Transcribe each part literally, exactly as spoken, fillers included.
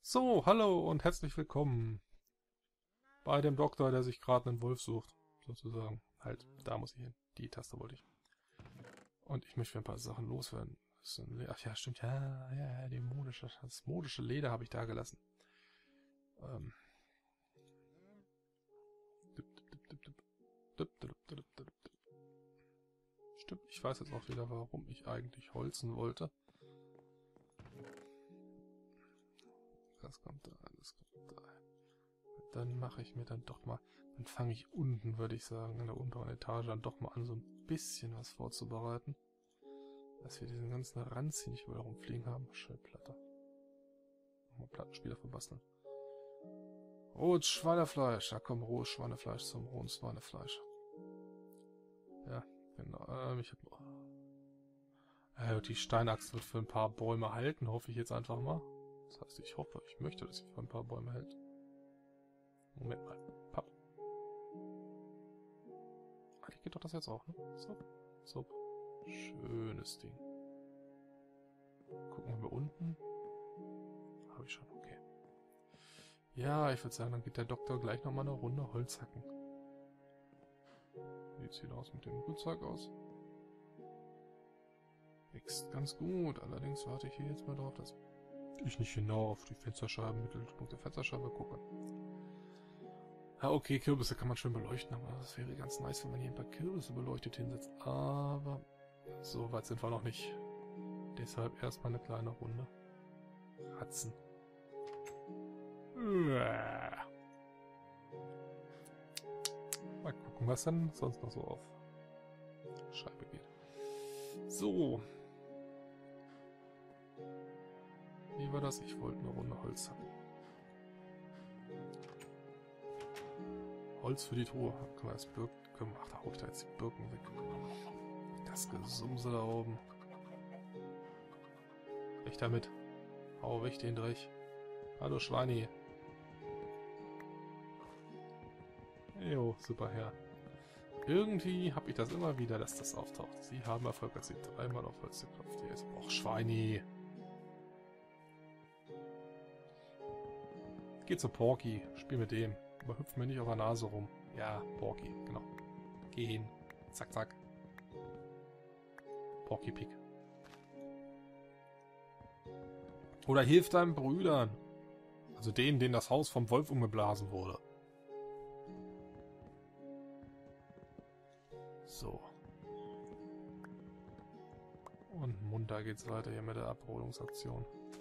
So, hallo und herzlich willkommen bei dem Doktor, der sich gerade einen Wolf sucht, sozusagen. Halt, da muss ich hin. Die Taste wollte ich. Und ich möchte ein paar Sachen loswerden. Das ist ein Ach ja, stimmt, ja, ja, ja, die modische, das modische Leder habe ich da gelassen. Ähm. Stimmt, ich weiß jetzt auch wieder, warum ich eigentlich holzen wollte. Das kommt da, das kommt da. Dann mache ich mir dann doch mal, dann fange ich unten, würde ich sagen, in der unteren Etage dann doch mal an, so ein bisschen was vorzubereiten. Dass wir diesen ganzen Ranz hier nicht überall rumfliegen haben. Schallplatte. Nochmal Plattenspieler verbasteln. Rohes Schweinefleisch. Da kommt rohes Schweinefleisch zum rohen Schweinefleisch. Ja, genau. Ähm, ich hab... Äh, die Steinachse wird für ein paar Bäume halten, hoffe ich jetzt einfach mal. Das heißt, ich hoffe, ich möchte, dass sie für ein paar Bäume hält. Moment mal. Papp. Ah, die geht doch das jetzt auch, ne? So. So. Schönes Ding. Gucken wir unten. Habe ich schon, okay. Ja, ich würde sagen, dann geht der Doktor gleich nochmal eine Runde Holz hacken. Wie sieht es hier aus mit dem Grünzeug aus? Wächst ganz gut, allerdings warte ich hier jetzt mal drauf, dass ich nicht genau auf die Fensterscheiben, Mittelpunkt der Fensterscheibe gucke. Ja, okay, Kürbisse kann man schön beleuchten, aber das wäre ganz nice, wenn man hier ein paar Kürbisse beleuchtet hinsetzt. Aber so weit sind wir noch nicht. Deshalb erstmal eine kleine Runde Ratzen. Mal gucken, was dann sonst noch so auf Scheibe geht. So. Wie war das? Ich wollte eine Runde Holz haben. Holz für die Truhe. Können wir das Birken... Ach, da hau ich da jetzt die Birken weg. Das Gesumse da oben. Weg damit. Hau weg den Dreck. Hallo Schweini. Jo, super Herr. Irgendwie habe ich das immer wieder, dass das auftaucht. Sie haben Erfolg, als Sie dreimal auf Holz geklopft. Hier ist auch Schweini. Geh zu Porky. Spiel mit dem. Aber hüpf mir nicht auf der Nase rum. Ja, Porky, genau. Gehen. Zack, zack. Porky Pig. Oder hilf deinen Brüdern. Also denen, denen das Haus vom Wolf umgeblasen wurde. So. Und munter geht's weiter hier mit der Abholungsaktion.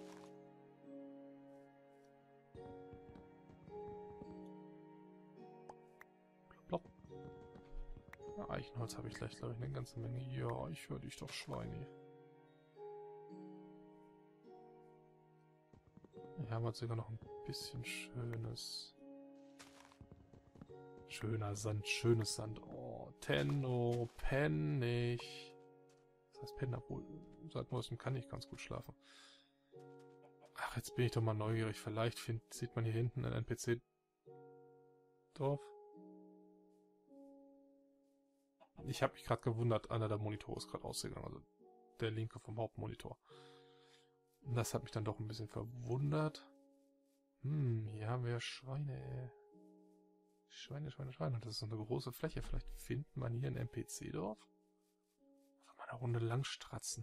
Plopp. Ja, Eichenholz habe ich gleich, glaube ich, eine ganze Menge. Ja, ich höre dich doch, Schweini. Hier haben wir sogar noch ein bisschen schönes... Schöner Sand, schönes Sand. Oh, Tenno, penn nicht. Das heißt pennen, obwohl seit neuestem kann ich ganz gut schlafen. Ach, jetzt bin ich doch mal neugierig. Vielleicht find, sieht man hier hinten ein N P C-Dorf. Ich habe mich gerade gewundert, einer der Monitore ist gerade ausgegangen. Also der linke vom Hauptmonitor. Das hat mich dann doch ein bisschen verwundert. Hm, hier haben wir Schweine. Schweine, Schweine, Schweine. Das ist so eine große Fläche. Vielleicht findet man hier ein N P C-Dorf. Einfach mal eine Runde langstratzen.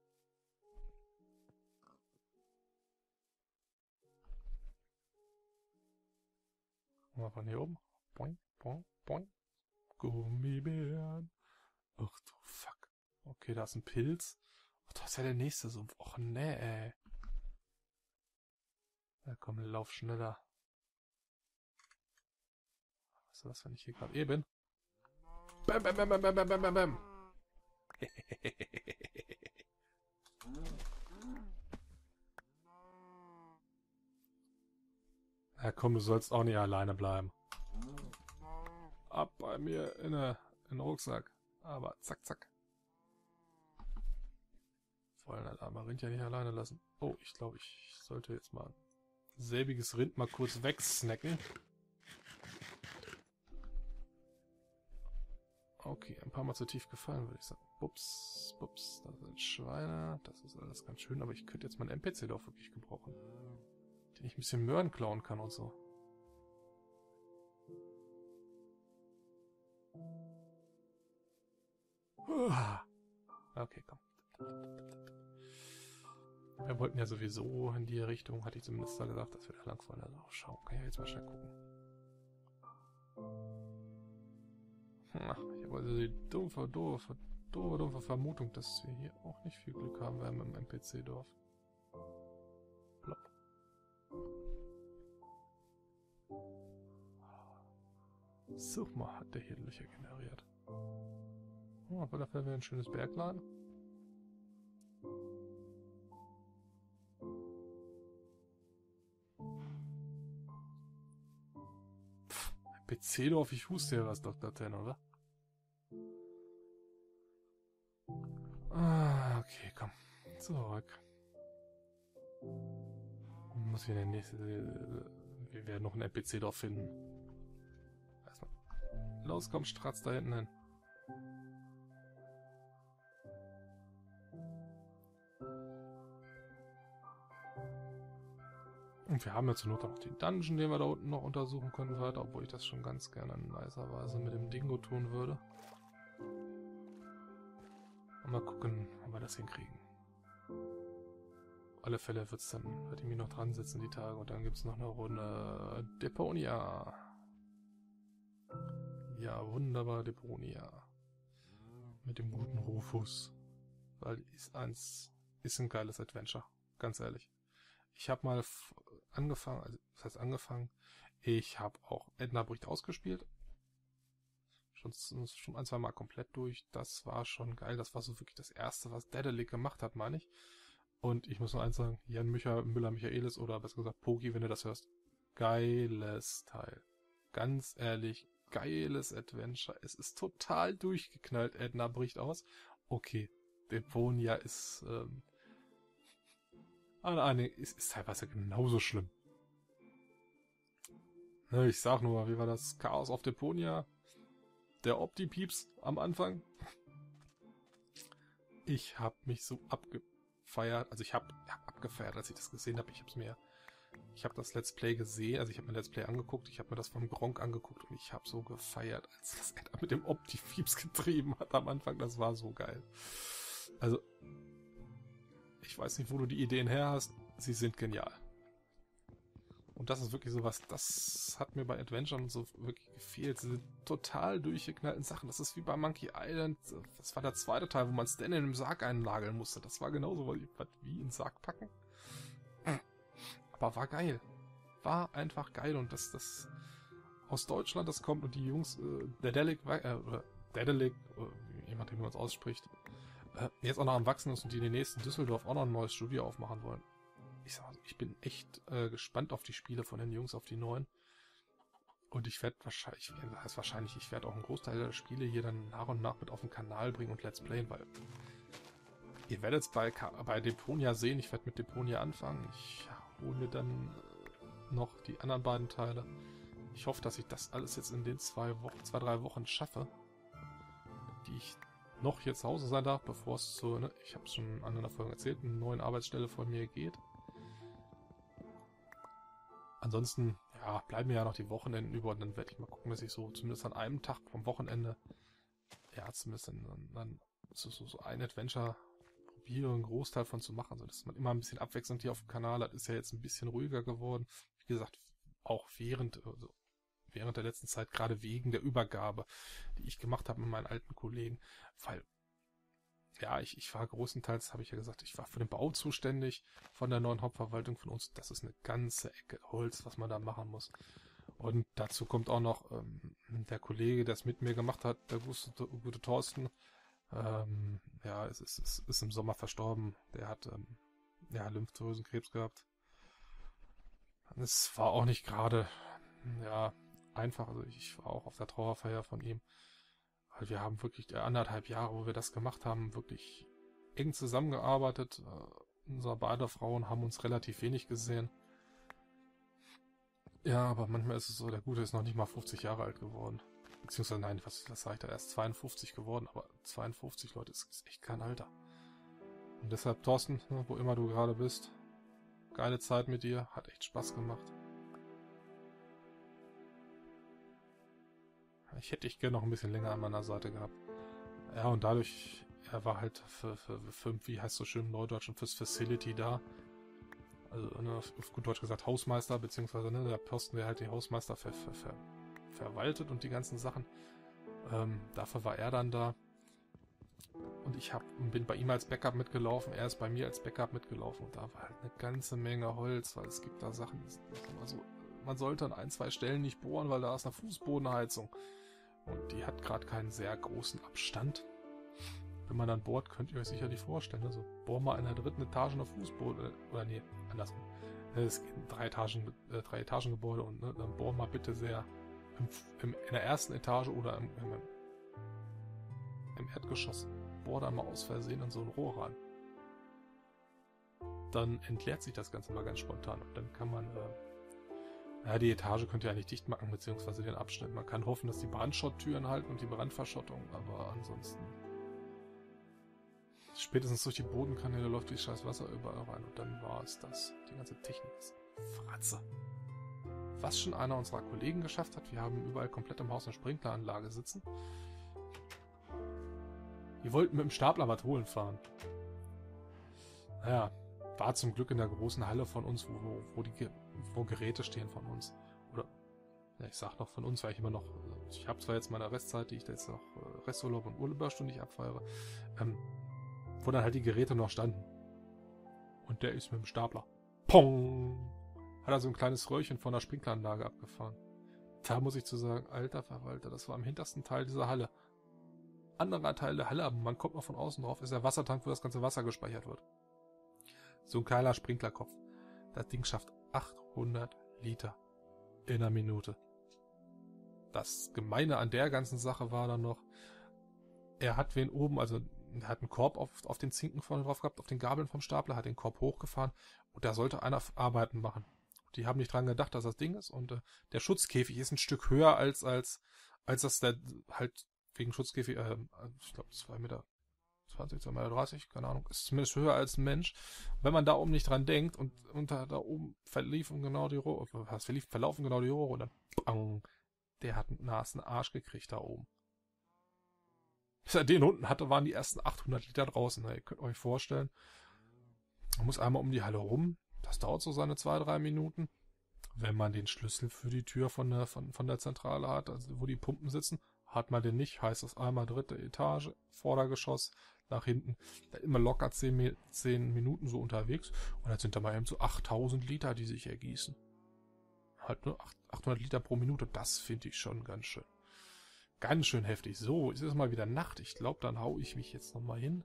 Mal von hier oben. Boing, boing, boing. Gummibären. Ach du Fuck. Okay, da ist ein Pilz. Ach, das ist ja der nächste Sumpf. Och nee, ey. Ja komm, lauf schneller. Was ist das, wenn ich hier gerade eben? Bam, bam, bam, bam, bam, bam, bam, bam. Ja komm, du sollst auch nicht alleine bleiben. Ab bei mir in, eine, in den Rucksack. Aber zack, zack. Vor allem ein Amarinth ja nicht alleine lassen. Oh, ich glaube, ich sollte jetzt mal selbiges Rind mal kurz wegsnacken. Okay, ein paar Mal zu tief gefallen, würde ich sagen. Bups, bups, das sind Schweine. Das ist alles ganz schön, aber ich könnte jetzt mein N P C-Dorf wirklich gebrauchen. ich ein bisschen Möhren klauen kann und so. Okay, komm. Wir wollten ja sowieso in die Richtung, hatte ich zumindest da gesagt, dass wir da lang wollen. Also schauen, kann ich jetzt mal schnell gucken. Hm, ich habe also die dumpfe, doofe, doofe, dumpfe Vermutung, dass wir hier auch nicht viel Glück haben werden im N P C-Dorf. Plopp. Such mal, hat der hier Löcher generiert. Oh, aber dafür wäre ein schönes Bergladen. P C-Dorf, ich wusste ja was, Doktor Ten, oder? Ah, okay, komm. Zurück. Muss ich in der nächste... Wir werden noch ein N P C-Dorf finden. Erstmal. Los, komm, Stratz da hinten hin. Und wir haben ja zur Not noch den Dungeon, den wir da unten noch untersuchen können weiter, obwohl ich das schon ganz gerne in nicer Weise mit dem Dingo tun würde. Und mal gucken, ob wir das hinkriegen. Auf alle Fälle wird's dann, werde ich mich noch dran setzen die Tage und dann gibt es noch eine Runde Deponia. Ja, wunderbar Deponia. Mit dem guten Rufus. Weil ist eins, ist ein geiles Adventure, ganz ehrlich. Ich habe mal angefangen, also das heißt angefangen, ich habe auch Edna bricht ausgespielt. Schon, schon ein, zwei Mal komplett durch. Das war schon geil. Das war so wirklich das erste, was Daedalic gemacht hat, meine ich. Und ich muss nur eins sagen, Jan Müller, Müller Michaelis oder besser gesagt Pogi, wenn du das hörst. Geiles Teil. Ganz ehrlich, geiles Adventure. Es ist total durchgeknallt. Edna bricht aus. Okay, Deponia ist... Ähm, Ah, nee, ist, ist teilweise genauso schlimm. Ne, ich sag nur, wie war das? Chaos auf Deponia? Der Opti-Pieps am Anfang? Ich hab mich so abgefeiert, also ich hab, hab abgefeiert, als ich das gesehen habe. Ich hab's mir, ich hab das Let's Play gesehen, also ich hab mir Let's Play angeguckt, ich hab mir das vom Gronk angeguckt und ich hab so gefeiert, als das er mit dem Opti-Pieps getrieben hat am Anfang. Das war so geil. Also, ich weiß nicht, wo du die Ideen her hast. Sie sind genial. Und das ist wirklich sowas, das hat mir bei Adventure so wirklich gefehlt. Diese total durchgeknallten Sachen. Das ist wie bei Monkey Island. Das war der zweite Teil, wo man Stan in einem Sarg einnageln musste. Das war genauso wie in den Sarg packen. Aber war geil. War einfach geil. Und das, das aus Deutschland das kommt und die Jungs, äh, Daedalic, äh, oder Daedalic, äh, jemand, der mir uns ausspricht, jetzt auch noch am Wachsen ist und die in den nächsten Düsseldorf auch noch ein neues Studio aufmachen wollen. Ich sag mal, ich bin echt äh, gespannt auf die Spiele von den Jungs, auf die neuen. Und ich werde wahrscheinlich, das heißt wahrscheinlich, ich werde auch einen Großteil der Spiele hier dann nach und nach mit auf den Kanal bringen und Let's Playen, weil ihr werdet es bei, bei Deponia sehen, ich werde mit Deponia anfangen. Ich hole mir dann äh, noch die anderen beiden Teile. Ich hoffe, dass ich das alles jetzt in den zwei Wochen, zwei, drei Wochen schaffe, die ich noch hier zu Hause sein darf, bevor es zu, ne, ich habe es schon an einer Folge erzählt, eine neue Arbeitsstelle von mir geht. Ansonsten, ja, bleiben mir ja noch die Wochenenden über und dann werde ich mal gucken, dass ich so zumindest an einem Tag vom Wochenende, ja, zumindest dann, dann so, so, so ein Adventure probiere, einen Großteil von zu machen, so dass man immer ein bisschen abwechselnd hier auf dem Kanal hat, ist ja jetzt ein bisschen ruhiger geworden. Wie gesagt, auch während, also während der letzten Zeit, gerade wegen der Übergabe, die ich gemacht habe mit meinen alten Kollegen, weil, ja, ich, ich war größtenteils, habe ich ja gesagt, ich war für den Bau zuständig von der neuen Hauptverwaltung von uns. Das ist eine ganze Ecke Holz, was man da machen muss. Und dazu kommt auch noch ähm, der Kollege, der es mit mir gemacht hat, der gute, gute Thorsten. Ähm, ja, es ist, es ist im Sommer verstorben. Der hat ähm, ja, Lymphdrüsenkrebs gehabt. Es war auch nicht gerade, ja, einfach. Also ich war auch auf der Trauerfeier von ihm. Weil wir haben wirklich die anderthalb Jahre, wo wir das gemacht haben, wirklich eng zusammengearbeitet. Unsere beide Frauen haben uns relativ wenig gesehen. Ja, aber manchmal ist es so, der Gute ist noch nicht mal fünfzig Jahre alt geworden. Beziehungsweise, nein, was, was sage ich da? Er ist zweiundfünfzig geworden, aber zweiundfünfzig, Leute, ist, ist echt kein Alter. Und deshalb, Thorsten, wo immer du gerade bist, geile Zeit mit dir. Hat echt Spaß gemacht. Ich hätte dich gerne noch ein bisschen länger an meiner Seite gehabt. Ja, und dadurch, er war halt für, für, für wie heißt es so schön im Neudeutschen, fürs Facility da. Also, ne, auf gut Deutsch gesagt, Hausmeister, beziehungsweise, ne, der Posten, der halt die Hausmeister ver, ver, ver, verwaltet und die ganzen Sachen. Ähm, dafür war er dann da. Und ich hab, bin bei ihm als Backup mitgelaufen, er ist bei mir als Backup mitgelaufen. Und da war halt eine ganze Menge Holz, weil es gibt da Sachen, also, man sollte an ein, zwei Stellen nicht bohren, weil da ist eine Fußbodenheizung. Und die hat gerade keinen sehr großen Abstand. Wenn man dann bohrt, könnt ihr euch sicherlich vorstellen. Also bohr mal in der dritten Etage eine Fußboden, oder nee, andersrum. Es ist ein drei Etagen, äh, drei Etagen Gebäude und ne, dann bohr mal bitte sehr im, im, in der ersten Etage oder im, im, im Erdgeschoss. Bohr da mal aus Versehen in so ein Rohr ran. Dann entleert sich das Ganze mal ganz spontan. Und dann kann man, äh, ja, die Etage könnt ihr eigentlich dicht machen, beziehungsweise den Abschnitt. Man kann hoffen, dass die Brandschotttüren halten und die Brandverschottung, aber ansonsten spätestens durch die Bodenkanäle läuft die scheiß Wasser überall rein und dann war es das. Die ganze Technik ist Fratze. Was schon einer unserer Kollegen geschafft hat, wir haben überall komplett im Haus eine Sprinkleranlage sitzen. Die wollten mit dem Stapler was holen fahren. Naja, war zum Glück in der großen Halle von uns, wo, wo, wo die wo Geräte stehen von uns. Oder, ja, ich sag noch von uns, weil ich immer noch, ich habe zwar jetzt meine Restzeit, die ich da jetzt noch äh, Resturlaub und Urlaubsstunden abfeiere, ähm, wo dann halt die Geräte noch standen. Und der ist mit dem Stapler. Pong! Hat er so ein kleines Röhrchen von der Sprinkleranlage abgefahren. Da muss ich zu sagen, alter Verwalter, das war am hintersten Teil dieser Halle. Anderer Teil der Halle, aber man kommt noch von außen drauf, ist der Wassertank, wo das ganze Wasser gespeichert wird. So ein kleiner Sprinklerkopf. Das Ding schafft achthundert Liter in einer Minute. Das Gemeine an der ganzen Sache war dann noch, er hat wen oben, also er hat einen Korb auf, auf den Zinken vorne drauf gehabt, auf den Gabeln vom Stapler, hat den Korb hochgefahren und da sollte einer Arbeiten machen. Die haben nicht dran gedacht, dass das Ding ist und äh, der Schutzkäfig ist ein Stück höher als als als das der halt wegen Schutzkäfig, äh, ich glaube zwei Meter zwanzig, zwei Meter dreißig, keine Ahnung, ist zumindest höher als ein Mensch. Wenn man da oben nicht dran denkt und unter da oben verliefen genau die Rohre, was verlief, verlaufen genau die Rohre und dann bang, der hat einen nassen Arsch gekriegt da oben. Bis er den unten hatte, waren die ersten achthundert Liter draußen. Ihr könnt euch vorstellen, man muss einmal um die Halle rum. Das dauert so seine zwei, drei Minuten. Wenn man den Schlüssel für die Tür von der, von, von der Zentrale hat, also wo die Pumpen sitzen, hat man den nicht, heißt das einmal dritte Etage, Vordergeschoss, nach hinten. Da immer locker zehn Minuten so unterwegs. Und jetzt sind da mal eben so achttausend Liter, die sich ergießen. Halt nur achthundert Liter pro Minute, das finde ich schon ganz schön. Ganz schön heftig. So, es ist mal wieder Nacht. Ich glaube, dann hau ich mich jetzt nochmal hin.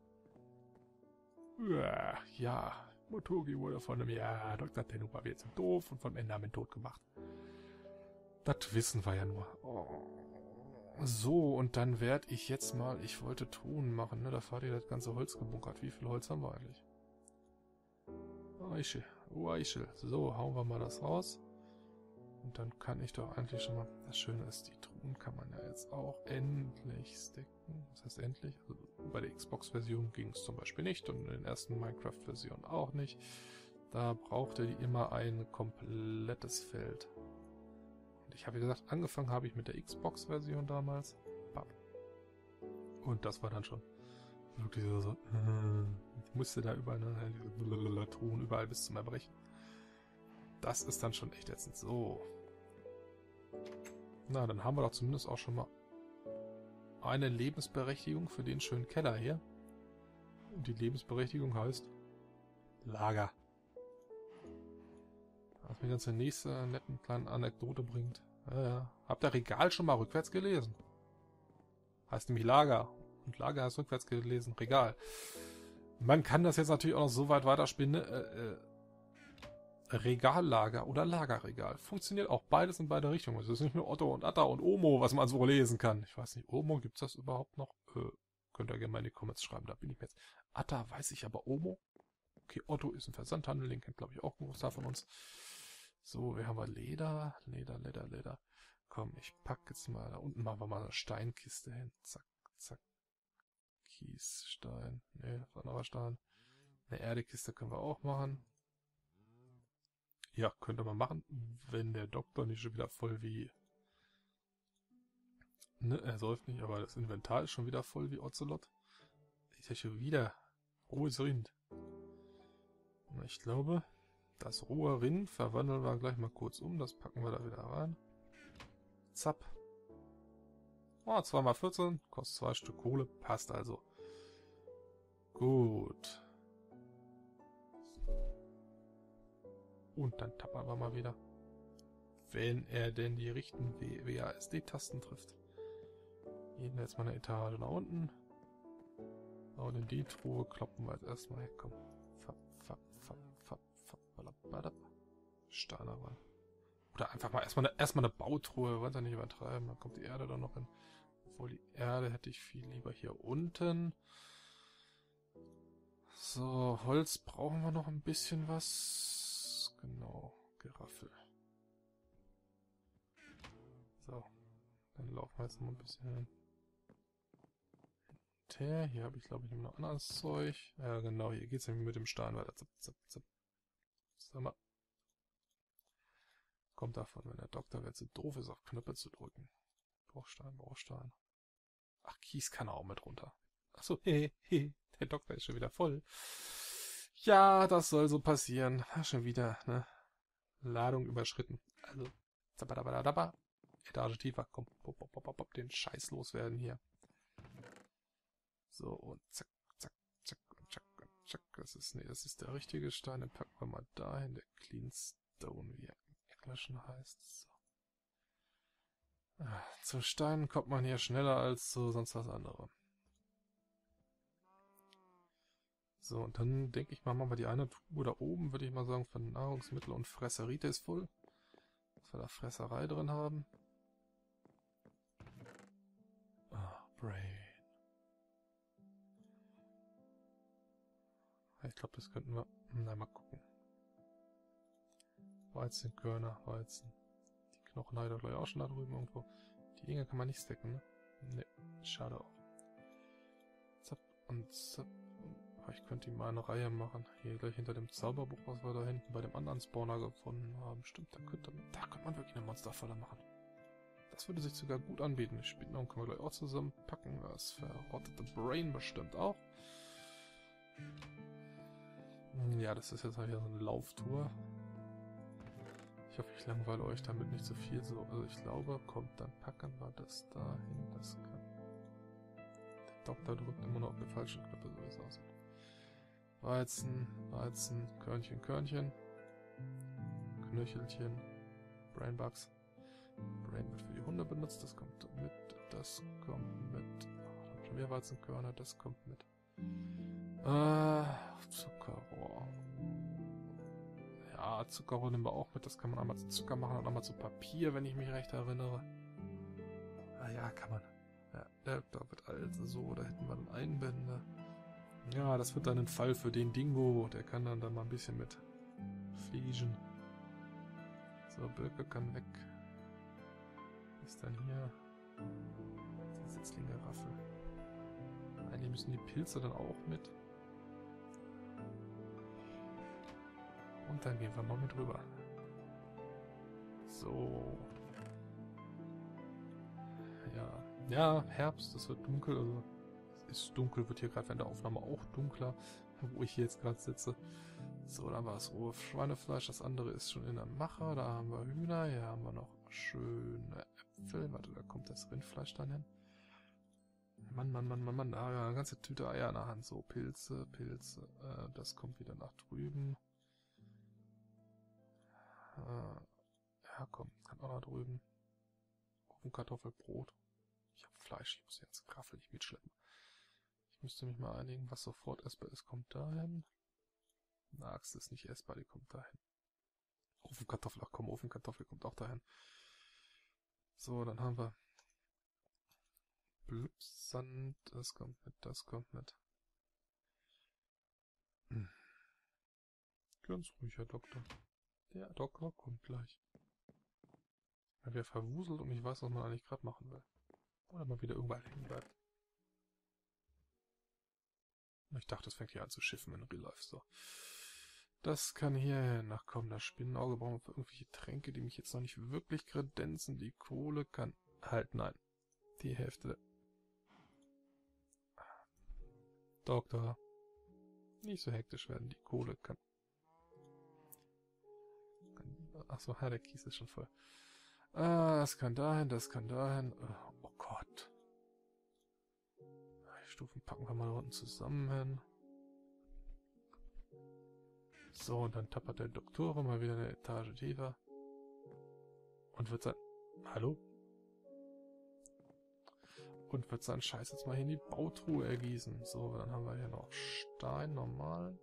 Ja, Motogi wurde von einem, ja, Doktor Tenno war jetzt doof und vom Enderman tot gemacht. Das wissen wir ja nur. Oh. So, und dann werde ich jetzt mal, ich wollte Ton machen, ne? Da fahrt ihr das ganze Holz gebunkert. Wie viel Holz haben wir eigentlich? Eichel, oh Eichel. So, hauen wir mal das raus. Und dann kann ich doch eigentlich schon mal, das Schöne ist, die Truhen kann man ja jetzt auch endlich stacken. Das heißt endlich, also bei der Xbox-Version ging es zum Beispiel nicht und in den ersten Minecraft-Versionen auch nicht. Da brauchte die immer ein komplettes Feld. Und ich habe wie gesagt, angefangen habe ich mit der Xbox-Version damals. Und das war dann schon wirklich so, so ich musste da überall, ne, Truhen überall bis zum Erbrechen. Das ist dann schon echt ätzend. So. Na, dann haben wir doch zumindest auch schon mal eine Lebensberechtigung für den schönen Keller hier. Und die Lebensberechtigung heißt Lager. Was mir dann zur nächsten netten kleinen Anekdote bringt. Ja, ja. Habt ihr Regal schon mal rückwärts gelesen? Heißt nämlich Lager. Und Lager heißt rückwärts gelesen. Regal. Man kann das jetzt natürlich auch noch so weit weiterspinnen. Äh, äh, Regallager oder Lagerregal. Funktioniert auch beides in beide Richtungen. Es ist nicht nur Otto und Atta und Omo, was man so lesen kann. Ich weiß nicht, Omo, gibt es das überhaupt noch? Äh, könnt ihr gerne mal in die Comments schreiben, da bin ich mir jetzt. Atta weiß ich, aber Omo? Okay, Otto ist ein Versandhandel, den kennt glaube ich auch ein Großteil von uns. So, wir haben wir Leder, Leder, Leder, Leder. Komm, ich packe jetzt mal, da unten machen wir mal eine Steinkiste hin. Zack, zack. Kies, Stein, ne, anderer Stein. Eine Erdekiste können wir auch machen. Ja, könnte man machen, wenn der Doktor nicht schon wieder voll wie... Ne, er säuft nicht, aber das Inventar ist schon wieder voll wie Ocelot. Ist ja schon wieder rohes Rind. Ich glaube, das rohe Rind verwandeln wir gleich mal kurz um. Das packen wir da wieder rein. Zapp. Oh, zwei mal vierzehn. Kostet zwei Stück Kohle. Passt also. Gut. Und dann tappern wir mal wieder. Wenn er denn die richtigen W A S D-Tasten trifft. Gehen wir jetzt mal eine Etage nach unten. Und in die Truhe kloppen wir jetzt erstmal. Komm. Fapp, fapp, fapp, fapp, fapp, Steine rein. Oder einfach mal erstmal eine, erstmal eine Bautruhe. Wollen wir nicht übertreiben. Dann kommt die Erde da noch hin. Obwohl die Erde hätte ich viel lieber hier unten. So, Holz brauchen wir noch ein bisschen was. Genau, Geraffel. So, dann laufen wir jetzt noch ein bisschen hin. Her. Hier habe ich, glaube ich, noch anderes Zeug. Ja, genau, hier geht es nämlich mit dem Stein weiter. Zap, zap, zap. Sag mal. Kommt davon, wenn der Doktor jetzt so doof ist, auf Knöpfe zu drücken. Bruchstein, Bruchstein. Ach, Kies kann er auch mit runter. Achso, he, he, der Doktor ist schon wieder voll. Ja, das soll so passieren. Schon wieder, ne? Ladung überschritten. Also, zabadabadabada. Etage tiefer. Komm, pop, pop, pop, pop, den Scheiß loswerden hier. So, und zack, zack, zack, und zack, und zack. Das ist, nee, das ist der richtige Stein. Den packen wir mal dahin. Der Clean Stone, wie er im Englischen heißt. So. Zu Steinen kommt man hier schneller als zu sonst was anderem. So, und dann denke ich mal, machen wir die eine Tube da oben, würde ich mal sagen, von Nahrungsmittel und Fresserite ist voll. Dass wir da Fresserei drin haben. Ah, Brain. Ich glaube, das könnten wir... Na, mal gucken. Weizenkörner, Weizen. Die Knochen leider gleich auch schon da drüben irgendwo. Die Dinge kann man nicht stacken, ne? Ne, schade auch. Zapp und zapp. Aber ich könnte ihm mal eine Reihe machen. Hier gleich hinter dem Zauberbuch, was wir da hinten bei dem anderen Spawner gefunden haben. Stimmt, da könnte, da könnte man wirklich eine Monsterfalle machen. Das würde sich sogar gut anbieten. Die Spinner können wir gleich auch zusammenpacken. Das verrottete Brain bestimmt auch. Ja, das ist jetzt halt wieder so eine Lauftour. Ich hoffe, ich langweile euch damit nicht so viel. So, also ich glaube, kommt, dann packen wir das dahin. Das kann. Der Doktor drückt immer noch auf die falschen Knöpfe, so wie es aussieht. Weizen, Weizen, Körnchen, Körnchen. Knöchelchen. Brainbugs. Brain wird für die Hunde benutzt. Das kommt mit. Das kommt mit. Oh, schon mehr Weizenkörner. Das kommt mit. Äh, Zuckerrohr. Ja, Zuckerrohr nehmen wir auch mit. Das kann man einmal zu Zucker machen und einmal zu Papier, wenn ich mich recht erinnere. Ah ja, kann man. Ja, da wird also so. Da hätten wir dann Einbände. Ja, das wird dann ein Fall für den Dingo. Der kann dann da mal ein bisschen mit fliegen. So, Birke kann weg. Ist dann hier die Sitzlinge Raffel. Eigentlich müssen die Pilze dann auch mit. Und dann gehen wir mal mit rüber. So. Ja. Ja, Herbst, es wird dunkel. Also es ist dunkel, wird hier gerade während der Aufnahme auch dunkler, wo ich hier jetzt gerade sitze. So, dann war das rohe Schweinefleisch. Das andere ist schon in der Mache. Da haben wir Hühner. Hier haben wir noch schöne Äpfel. Warte, da kommt das Rindfleisch dann hin. Mann, Mann, Mann, Mann, Mann. Da ja, eine ganze Tüte Eier in der Hand. So, Pilze, Pilze. Äh, das kommt wieder nach drüben. Ja, komm, kann auch nach drüben. Ofenkartoffelbrot. Ich habe Fleisch, ich muss jetzt Graffel nicht mitschleppen. Ich müsste mich mal einigen, was sofort essbar ist, kommt dahin. Eine Axt ist nicht essbar, die kommt dahin. Ofenkartoffel, ach komm, Ofenkartoffel kommt auch dahin. So, dann haben wir Blubsand, das kommt mit, das kommt mit. Hm. Ganz ruhig, Herr Doktor. Der Doktor kommt gleich. Er wäre verwuselt und ich weiß, was man eigentlich gerade machen will. Oder mal wieder überall hängen bleibt. Ich dachte, es fängt hier an zu schiffen in Real Life. So. Das kann hier nach kommen. Das Spinnenauge brauchen wir für irgendwelche Tränke, die mich jetzt noch nicht wirklich kredenzen. Die Kohle kann... Halt, nein. Die Hälfte. Doktor. Nicht so hektisch werden. Die Kohle kann... Achso, ja, der Kies ist schon voll. Ah, das kann dahin, das kann dahin. Oh Gott. Die Stufen packen wir mal da unten zusammen hin. So, und dann tappert der Doktor mal wieder eine Etage tiefer. Und wird sein... Hallo? Und wird seinen Scheiß jetzt mal hier in die Bautruhe ergießen. So, dann haben wir hier noch Stein, normal.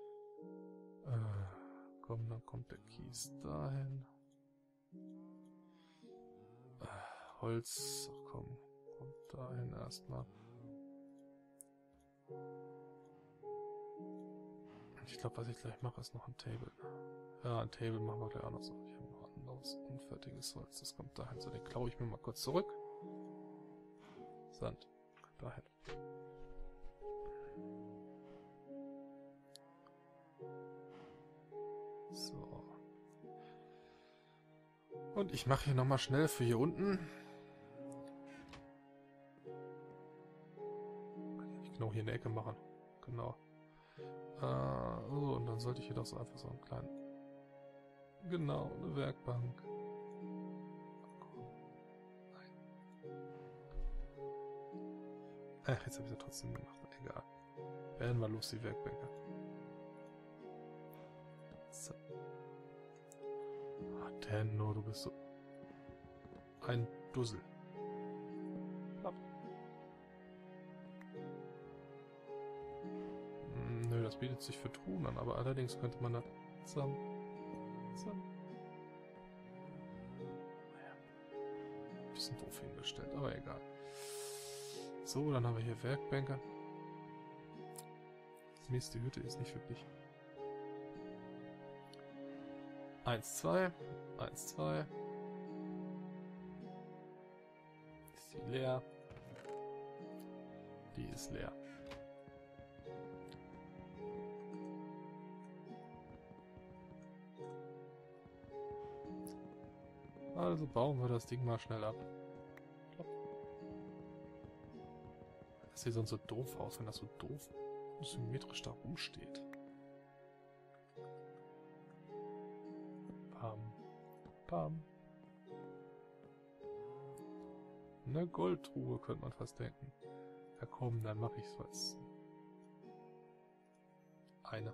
Äh, komm, dann kommt der Kies dahin. Äh, Holz, ach komm, kommt dahin erstmal. Ich glaube, was ich gleich mache, ist noch ein Table. Ja, ein Table machen wir gleich auch noch so. Ich habe noch anderes unfertiges Holz. Das kommt dahin. So, den klaue ich mir mal kurz zurück. Sand. Dahin. So. Und ich mache hier nochmal schnell für hier unten. Kann ich genau hier in der Ecke machen. Genau. Äh, so, und dann sollte ich hier doch so einfach so einen kleinen... Genau, eine Werkbank. Ach, jetzt habe ich es ja trotzdem gemacht. Egal. Werden wir los, die Werkbänke. So. Ah, Tenno, du bist so... ein Dussel. Ab. Hm, nö, das bietet sich für Truhen an, aber allerdings könnte man da... Zusammen. Zusammen. Naja. Bisschen doof hingestellt, aber egal. So, dann haben wir hier Werkbänke. Mist, die Hütte ist nicht wirklich. Eins, zwei. Eins, zwei. Ist die leer? Die ist leer. Also bauen wir das Ding mal schnell ab. Das sieht sonst so doof aus, wenn das so doof symmetrisch da rumsteht. Pam. Pam. Eine Goldtruhe, könnte man fast denken. Ja komm, dann mache ich es was. Eine.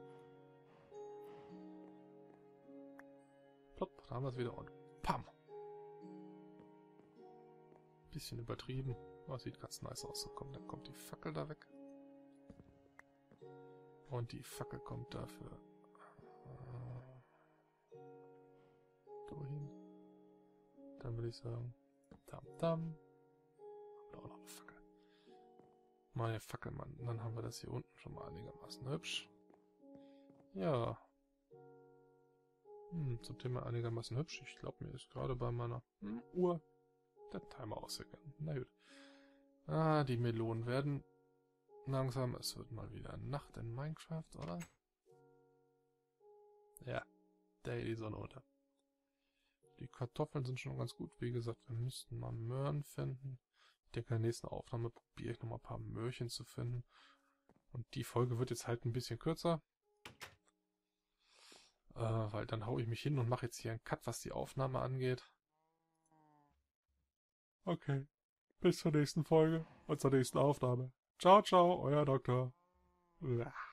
Plopp, da haben wir es wieder und pam. Bisschen übertrieben. Oh, sieht ganz nice aus. So, komm, dann kommt die Fackel da weg. Und die Fackel kommt dafür äh, dahin. Dann würde ich sagen, dam, dam. Und auch noch eine Fackel. Meine Fackel, Mann. Dann haben wir das hier unten schon mal einigermaßen hübsch. Ja. Hm, zum Thema einigermaßen hübsch. Ich glaube, mir ist gerade bei meiner hm, Uhr der Timer ausgegangen. Na gut. Ah, die Melonen werden langsam. Es wird mal wieder Nacht in Minecraft, oder? Ja, da geht die Sonne unter. Die Kartoffeln sind schon ganz gut. Wie gesagt, wir müssten mal Möhren finden. Ich denke, in der nächsten Aufnahme probiere ich noch mal ein paar Möhrchen zu finden. Und die Folge wird jetzt halt ein bisschen kürzer. Äh, weil dann haue ich mich hin und mache jetzt hier einen Cut, was die Aufnahme angeht. Okay. Bis zur nächsten Folge und zur nächsten Aufnahme. Ciao, ciao, euer Doktor. Uah.